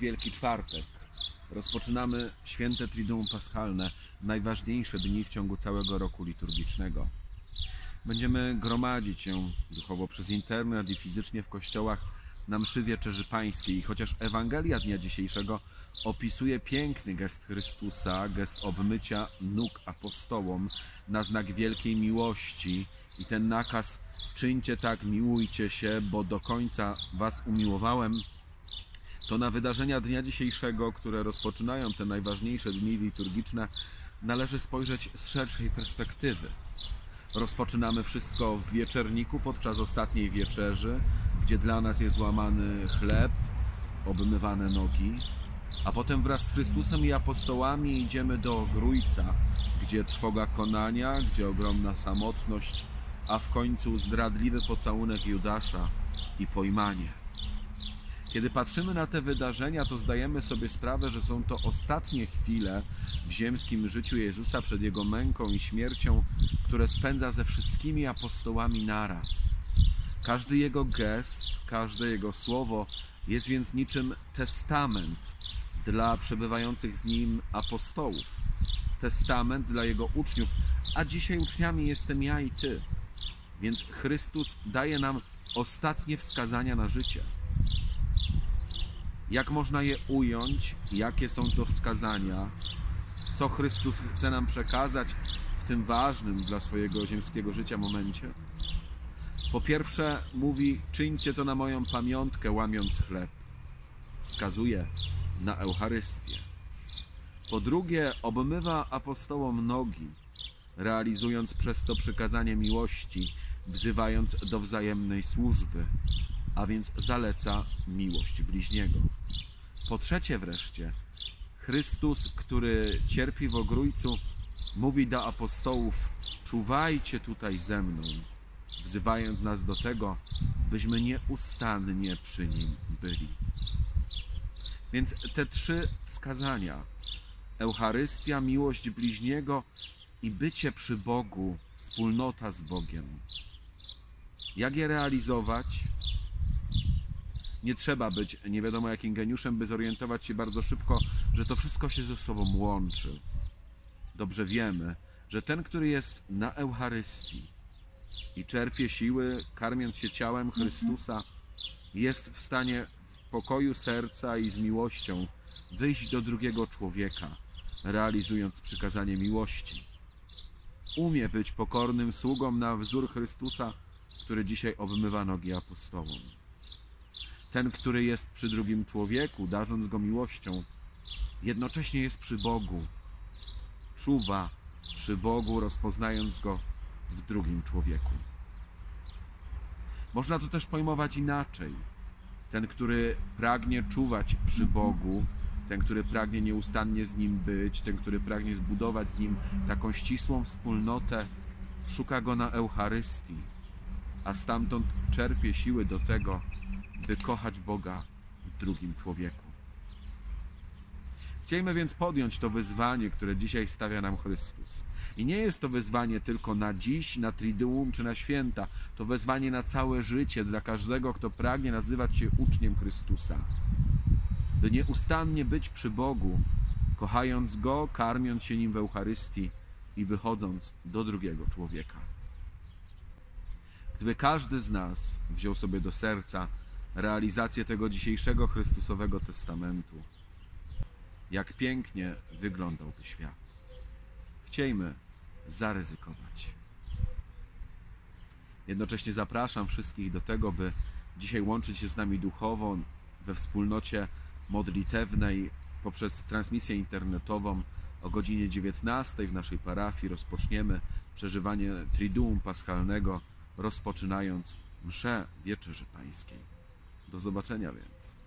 Wielki Czwartek. Rozpoczynamy święte Triduum Paschalne, najważniejsze dni w ciągu całego roku liturgicznego. Będziemy gromadzić się duchowo przez internet i fizycznie w kościołach na mszy Wieczerzy Pańskiej. I chociaż Ewangelia dnia dzisiejszego opisuje piękny gest Chrystusa, gest obmycia nóg apostołom na znak wielkiej miłości i ten nakaz czyńcie tak, miłujcie się, bo do końca was umiłowałem, to na wydarzenia dnia dzisiejszego, które rozpoczynają te najważniejsze dni liturgiczne, należy spojrzeć z szerszej perspektywy. Rozpoczynamy wszystko w wieczerniku podczas ostatniej wieczerzy, gdzie dla nas jest łamany chleb, obmywane nogi, a potem wraz z Chrystusem i apostołami idziemy do Grójca, gdzie trwoga konania, gdzie ogromna samotność, a w końcu zdradliwy pocałunek Judasza i pojmanie. Kiedy patrzymy na te wydarzenia, to zdajemy sobie sprawę, że są to ostatnie chwile w ziemskim życiu Jezusa przed Jego męką i śmiercią, które spędza ze wszystkimi apostołami naraz. Każdy Jego gest, każde Jego słowo jest więc niczym testament dla przebywających z Nim apostołów. Testament dla Jego uczniów, a dzisiaj uczniami jestem ja i Ty. Więc Chrystus daje nam ostatnie wskazania na życie. Jak można je ująć? Jakie są to wskazania? Co Chrystus chce nam przekazać w tym ważnym dla swojego ziemskiego życia momencie? Po pierwsze mówi, czyńcie to na moją pamiątkę, łamiąc chleb. Wskazuje na Eucharystię. Po drugie, obmywa apostołom nogi, realizując przez to przykazanie miłości, wzywając do wzajemnej służby, a więc zaleca miłość bliźniego. Po trzecie wreszcie, Chrystus, który cierpi w Ogrójcu, mówi do apostołów, czuwajcie tutaj ze mną, wzywając nas do tego, byśmy nieustannie przy Nim byli. Więc te trzy wskazania, Eucharystia, miłość bliźniego i bycie przy Bogu, wspólnota z Bogiem. Jak je realizować? Nie trzeba być nie wiadomo jakim geniuszem, by zorientować się bardzo szybko, że to wszystko się ze sobą łączy. Dobrze wiemy, że ten, który jest na Eucharystii i czerpie siły, karmiąc się ciałem Chrystusa, jest w stanie w pokoju serca i z miłością wyjść do drugiego człowieka, realizując przykazanie miłości. Umie być pokornym sługą na wzór Chrystusa, który dzisiaj obmywa nogi apostołom. Ten, który jest przy drugim człowieku, darząc go miłością, jednocześnie jest przy Bogu. Czuwa przy Bogu, rozpoznając go w drugim człowieku. Można to też pojmować inaczej. Ten, który pragnie czuwać przy Bogu, ten, który pragnie nieustannie z Nim być, ten, który pragnie zbudować z Nim taką ścisłą wspólnotę, szuka Go na Eucharystii, a stamtąd czerpie siły do tego, by kochać Boga w drugim człowieku. Chciejmy więc podjąć to wyzwanie, które dzisiaj stawia nam Chrystus. I nie jest to wyzwanie tylko na dziś, na Triduum czy na święta. To wezwanie na całe życie dla każdego, kto pragnie nazywać się uczniem Chrystusa. By nieustannie być przy Bogu, kochając Go, karmiąc się Nim w Eucharystii i wychodząc do drugiego człowieka. Gdyby każdy z nas wziął sobie do serca realizację tego dzisiejszego Chrystusowego testamentu, jak pięknie wyglądałby świat. Chciejmy zaryzykować. Jednocześnie zapraszam wszystkich do tego, by dzisiaj łączyć się z nami duchowo we wspólnocie modlitewnej poprzez transmisję internetową. O godzinie 19 w naszej parafii rozpoczniemy przeżywanie Triduum Paschalnego, rozpoczynając mszę Wieczerzy Pańskiej. Do zobaczenia więc.